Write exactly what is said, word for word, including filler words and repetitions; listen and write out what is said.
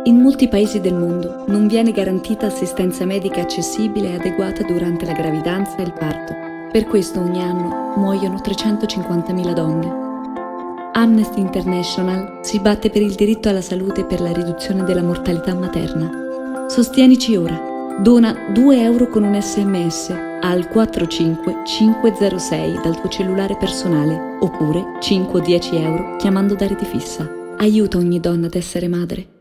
In molti paesi del mondo non viene garantita assistenza medica accessibile e adeguata durante la gravidanza e il parto. Per questo ogni anno muoiono trecentocinquantamila donne. Amnesty International si batte per il diritto alla salute e per la riduzione della mortalità materna. Sostienici ora. Dona due euro con un sms al quattro cinque cinque zero sei dal tuo cellulare personale oppure cinque o dieci euro chiamando da rete fissa. Aiuta ogni donna ad essere madre.